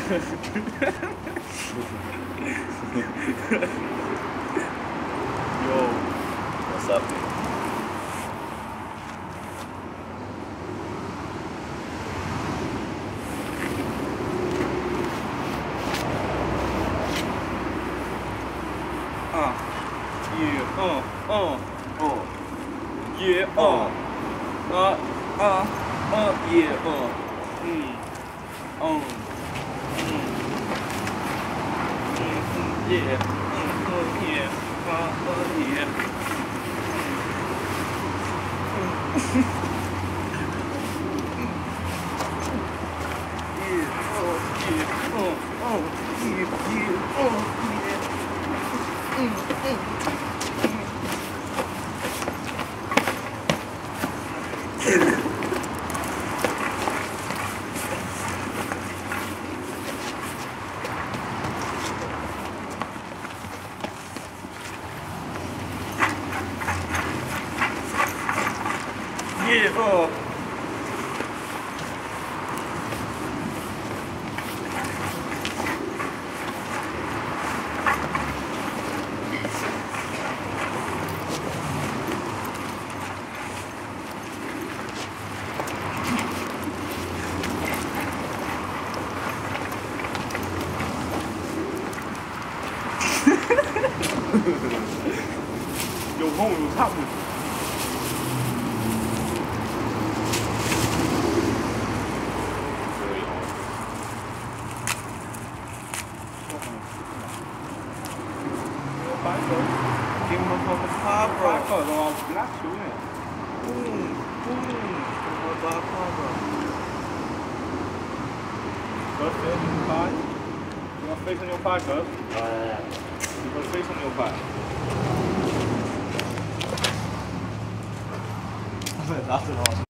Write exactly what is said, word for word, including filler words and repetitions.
Yo, what's up, man? Uh, yeah, uh, uh, uh, yeah, uh, uh, uh, uh, yeah, uh, mm, um, mm, mm, yeah, mm, uh, yeah, uh, uh, yeah, mm, yeah, oh, yeah, oh, oh, yeah, yeah, oh, yeah, mm, mm. Yeah, oh. Yo, homie, what's happening? Give him a fucking pie, bro. Pie, bro. I'll blast you, innit? Boom, boom. Give him a pie, bro. First face on your pie. You want face on your pie, cuz? Oh, yeah, yeah. You got face on your pie. That's an awesome.